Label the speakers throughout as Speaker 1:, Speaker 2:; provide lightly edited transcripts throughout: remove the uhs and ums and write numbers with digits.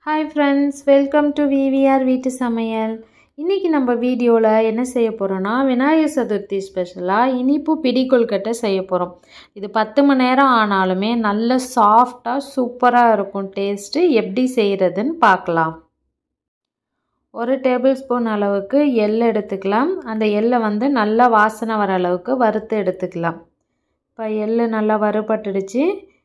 Speaker 1: Hi friends, welcome to VVR வீட்டு சமையல். இன்னைக்கு நம்ம வீடியோல என்ன செய்ய போறோம்னா விநாயகர் சதுர்த்தி ஸ்பெஷலா இனிப்பு பிடி கொழுக்கட்டை செய்ய போறோம். இது 10 மணி நேரம் ஆனாலுமே நல்ல சாஃப்ட்டா சூப்பரா இருக்கும் டேஸ்ட். எப்படி செய்யறதுன்னு பார்க்கலாம். 1 டேபிள்ஸ்பூன் அளவுக்கு எள்ளு எடுத்துக்கலாம். அந்த எள்ளை நல்லா வாசனை வர அளவுக்கு வறுத்து எடுத்துக்கலாம். இப்போ எள்ளு நல்லா வறுபட்டுடுச்சு.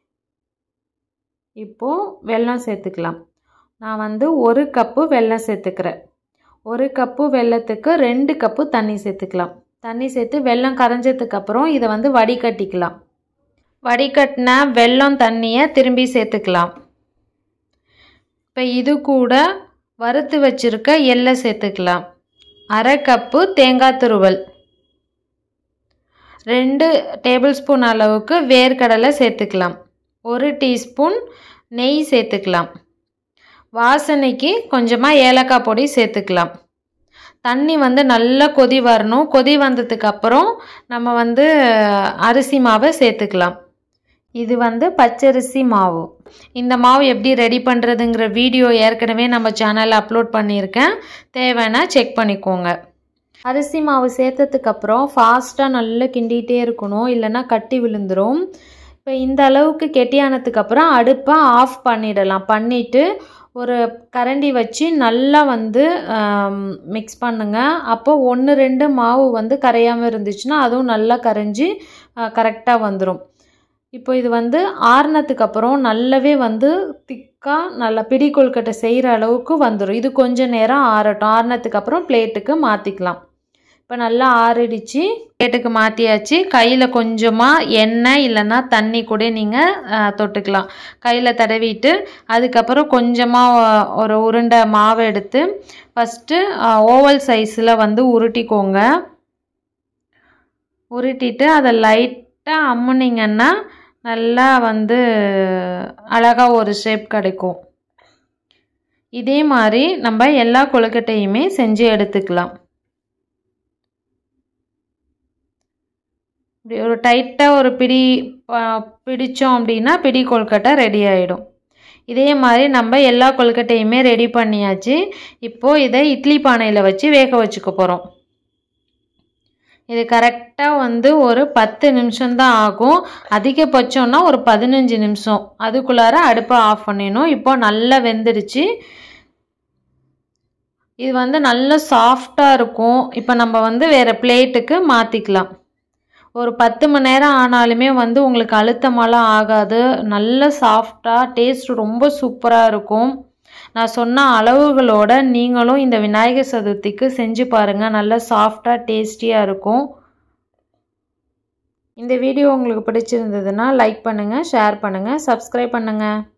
Speaker 1: இப்போ வெல்லம் சேர்த்துக்கலாம். நான் 1 கப்பு வெல்லம் சேர்த்துக்கிறேன். 1 கப்பு வெல்லத்துக்கு 2 கப்பு தண்ணி சேர்த்துக்கலாம். தண்ணி சேர்த்து வெல்லம் கரைஞ்சதுக்கு அப்புறம் இதை வடிகட்டிக்கலாம். வடிகட்டின வெல்லம் தண்ணியை திரும்பி சேர்த்துக்கலாம். இப்போ இது கூட வறுத்து வச்சிருக்க எள்ளை சேர்த்துக்கலாம். 1/2 கப்பு தேங்காய் துருவல், 2 டேபிள் ஸ்பூன் அளவுக்கு வேர்க்கடலை சேர்த்துக்கலாம். 1 டீஸ்பூன் நெய் சேர்த்துக்கலாம். வாசனைக்கு கொஞ்சமாக ஏலக்காய் பொடி சேர்த்துக்கலாம். தண்ணி நல்லா கொதி வரணும். கொதி வந்ததுக்கு அப்புறம் நம்ம அரிசி மாவை சேர்த்துக்கலாம். இது பச்சரிசி மாவு. இந்த மாவு எப்படி ரெடி பண்ணுறதுங்கிற வீடியோ ஏற்கனவே நம்ம சேனலில் அப்லோட் பண்ணியிருக்கேன். தேவைன்னா செக் பண்ணிக்கோங்க. அரிசி மாவு சேர்த்ததுக்கப்புறம் ஃபாஸ்ட்டாக நல்லா கிண்டிகிட்டே இருக்கணும், இல்லைன்னா கட்டி விழுந்துடும். இப்போ இந்த அளவுக்கு கெட்டியானதுக்கப்புறம் அடுப்பை ஆஃப் பண்ணிடலாம். பண்ணிவிட்டு ஒரு கரண்டி வச்சு நல்லா மிக்ஸ் பண்ணுங்க. அப்போ 1-2 மாவு கரையாமல் இருந்துச்சுன்னா அதுவும் நல்லா கரைஞ்சி கரெக்டாக வந்துடும். இப்போ இது ஆறுனதுக்கு அப்புறம் நல்லாவே திக்காக நல்லா பிடி கொழுக்கட்டை செய்கிற அளவுக்கு வந்துடும். இது கொஞ்சம் நேரம் ஆறட்டும். ஆறுனதுக்கு அப்புறம் பிளேட்டுக்கு மாற்றிக்கலாம். இப்போ நல்லா ஆறிடுச்சு. பிளேட்டுக்கு மாற்றியாச்சு. கையில் கொஞ்சமாக எண்ணெய் இல்லைன்னா தண்ணி கூட நீங்கள் தொட்டுக்கலாம். கையில் தடவிட்டு அதுக்கப்புறம் கொஞ்சமாக ஒரு உருண்டை மாவை எடுத்து ஃபஸ்ட்டு ஓவல் சைஸில் உருட்டிக்கோங்க. உருட்டிட்டு அதை லைட்டாக அம்முனிங்கன்னா நல்லா அழகாக ஒரு ஷேப் கிடைக்கும். இதே மாதிரி நம்ம எல்லா கொழுக்கட்டையுமே செஞ்சு எடுத்துக்கலாம். இப்படி ஒரு டைட்டாக ஒரு பிடிச்சோம் அப்படின்னா பிடி கொழுக்கட்டை ரெடி ஆகிடும். இதே மாதிரி நம்ம எல்லா கொழுக்கட்டையுமே ரெடி பண்ணியாச்சு. இப்போது இதை இட்லி பானையில் வச்சு வேக வச்சுக்க போகிறோம். இது கரெக்டாக ஒரு 10 நிமிஷம்தான் ஆகும். அதிகபட்சம்னா ஒரு 15 நிமிஷம். அதுக்குள்ளார அடுப்பை ஆஃப் பண்ணிடணும். இப்போ நல்லா வெந்துடுச்சு. இது நல்லா சாஃப்டாக இருக்கும். இப்போ நம்ம வேறு பிளேட்டுக்கு மாற்றிக்கலாம். ஒரு 10 மணி நேரம் ஆனாலுமே உங்களுக்கு அழுத்தமெல்லாம் ஆகாது. நல்ல சாஃப்டாக டேஸ்ட் ரொம்ப சூப்பராக இருக்கும். நான் சொன்ன அளவுகளோட நீங்களும் இந்த விநாயகர் சதுர்த்திக்கு செஞ்சு பாருங்கள். நல்ல சாஃப்டாக டேஸ்டியாக இருக்கும். இந்த வீடியோ உங்களுக்கு பிடிச்சிருந்ததுன்னா லைக் பண்ணுங்கள், ஷேர் பண்ணுங்கள், சப்ஸ்கிரைப் பண்ணுங்கள்.